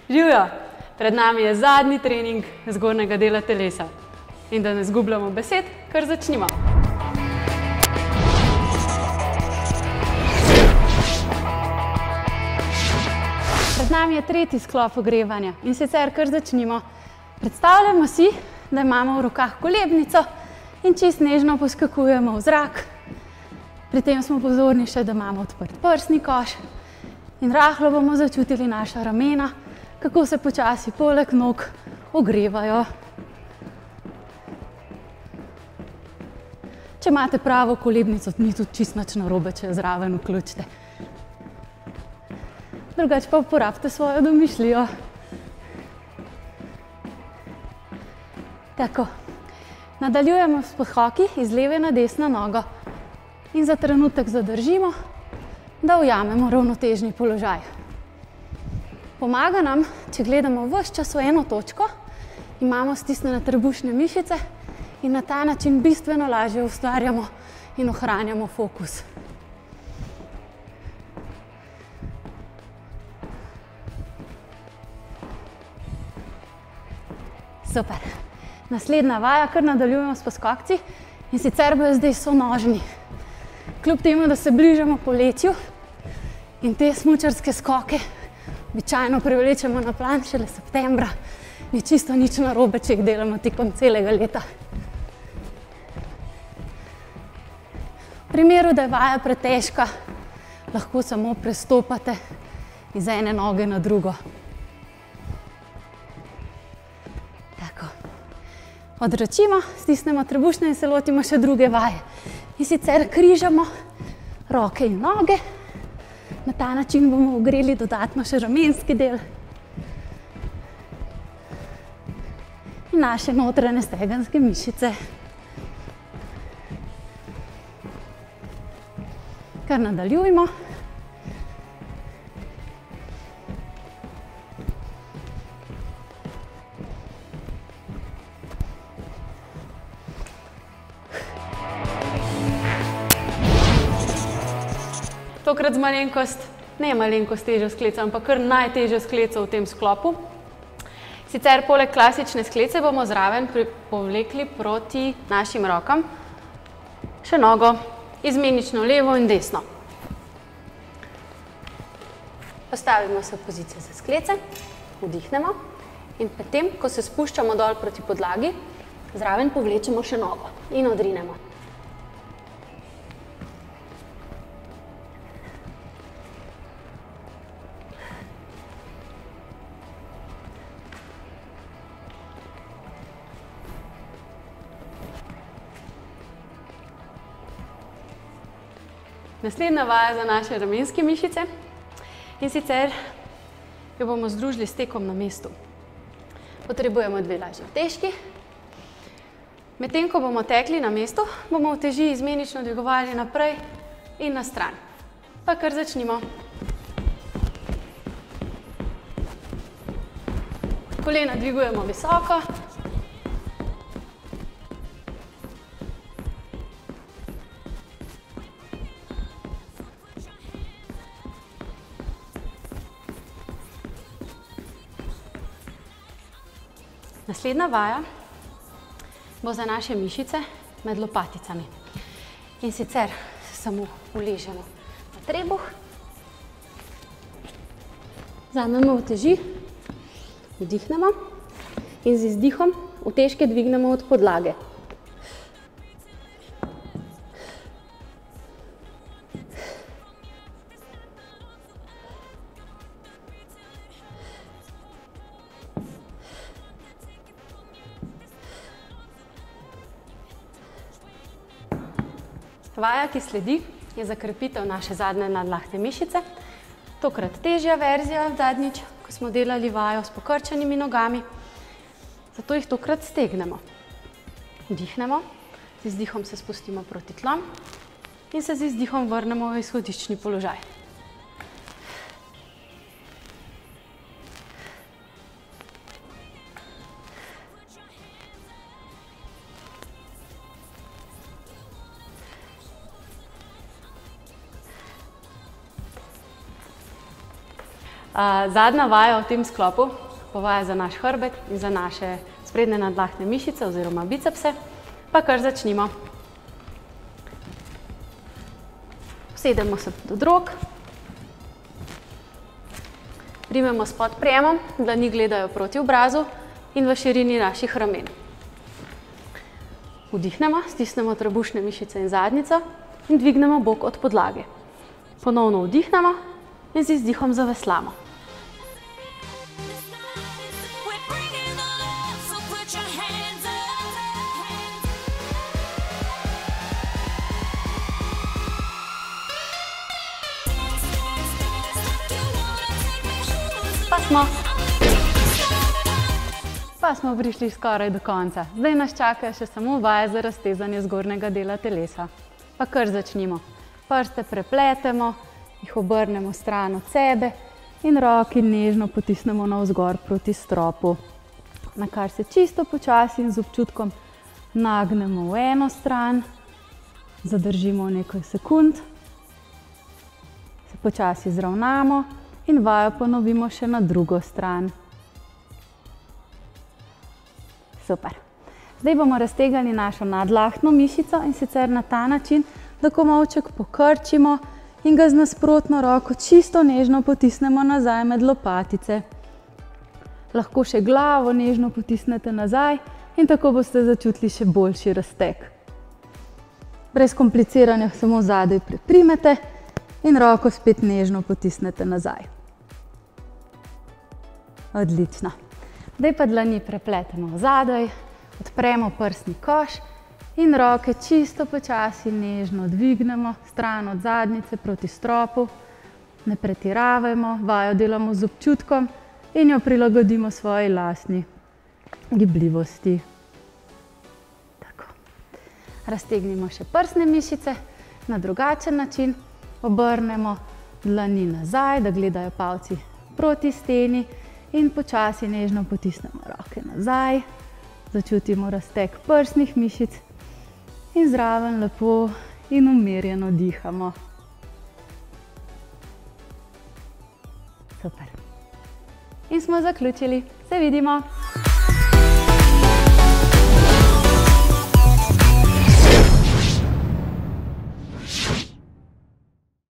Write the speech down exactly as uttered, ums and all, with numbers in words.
Živjo! Pred nami je zadnji trening zgornjega dela telesa. In da ne izgubljamo besed, kar začnimo. Pred nami je tretji sklop ogrevanja in sicer kar začnimo. Predstavljamo si, da imamo v rokah kolebnico in čisto nežno poskakujemo v zrak. Pri tem smo pozorni še, da imamo odprt prsni koš in rahlo bomo začutili naša ramena, kako se počasi poleg nog ogrevajo. Če imate pravo kolebnico, ni tudi čisto nič narobe, če jo zraven vključite. Drugače pa uporabite svojo domišljijo. Tako. Nadaljujemo s podhoki iz leve na desno nogo in za trenutek zadržimo, da ujamemo ravnotežni položaj. Pomaga nam, če gledamo ves čas v eno točko, imamo stisnjene trebušne mišice in na ta način bistveno lažje ustvarjamo in ohranjamo fokus. Super. Naslednja vaja, kar nadaljujemo s poskokci in sicer bojo zdaj sonožni. Kljub temu, da se bližamo poletju in te smučarske skoke običajno prevlečemo na plan šele septembra, ni čisto nič narobe, če jih delamo tekom celega leta. V primeru, da je vaja pretežka, lahko samo prestopate iz ene noge na drugo. Tako. Odročimo, stisnemo trebušne in se lotimo še druge vaje. In sicer križamo roke in noge. Na ta način bomo ogreli dodatno še ramenski del in naše notranje stegenske mišice. Kar nadaljujemo. Tokrat z malenkost, ne malenkost težjo skleco, ampak kar najtežjo skleco v tem sklopu. Sicer poleg klasične sklece bomo zraven povlekli proti našim rokam še nogo, izmenično levo in desno. Postavimo se v pozicijo za sklece, vdihnemo in potem, ko se spuščamo dol proti podlagi, zraven povlečemo še nogo in odrinemo. Naslednja vaja za naše ramenske mišice in sicer jo bomo združili s tekom na mestu. Potrebujemo dve lažji utežki. Medtem, ko bomo tekli na mestu, bomo uteži izmenično dvigovali naprej in na stran. Pa kar začnimo. Kolena dvigujemo visoko. Naslednja vaja bo za naše mišice med lopaticami. In sicer se samo uležemo na trebuh, vzamemo uteži, vdihnemo in z izdihom utežke dvignemo od podlage. Vaja, ki sledi, je za krepitev naše zadnje nadlahte mišice. Tokrat težja verzija zadnjič, ko smo delali vajo s pokrčenimi nogami. Zato jih tokrat stegnemo. Vdihnemo, z izdihom se spustimo proti tlom in se z izdihom vrnemo v izhodiščni položaj. Zadnja vaja v tem sklopu bo vaja za naš hrbet in za naše sprednje nadlahne mišice oziroma bicepse. Pa kar začnimo. Usedemo se pod odrok. Primemo s podprijemom, dlani gledajo proti obrazu in v širini naših ramen. Vdihnemo, stisnemo trebušne mišice in zadnjico in dvignemo bok od podlage. Ponovno vdihnemo in z izdihom zaveslamo. Pa smo. Pa smo prišli skoraj do konca. Zdaj nas čakajo še samo vaje za raztezanje zgornjega dela telesa. Pa kar začnimo. Prste prepletemo, jih obrnemo stran od sebe in roki nežno potisnemo navzgor proti stropu. Na kar se čisto počasi in z občutkom nagnemo v eno stran, zadržimo nekaj sekund, se počasi zravnamo in vajo ponovimo še na drugo stran. Super. Zdaj bomo raztegali našo nadlahtno mišico in sicer na ta način, da komolček pokrčimo in ga z nasprotno roko čisto nežno potisnemo nazaj med lopatice. Lahko še glavo nežno potisnete nazaj in tako boste začutili še boljši razteg. Brez kompliciranja samo zadaj priprimete in roko spet nežno potisnete nazaj. Odlično. Zdaj pa dlani prepletemo v zadaj, odpremo prsni koš in roke čisto počasi nežno dvignemo stran od zadnjice proti stropu. Ne pretiravajmo, vajo delamo z občutkom in jo prilagodimo svoji lastni gibljivosti. Tako. Raztegnimo še prsne mišice na drugačen način. Obrnemo dlani nazaj, da gledajo palci proti steni in počasi nežno potisnemo roke nazaj. Začutimo razteg prsnih mišic in zraven lepo in umirjeno dihamo. Super. In smo zaključili. Se vidimo!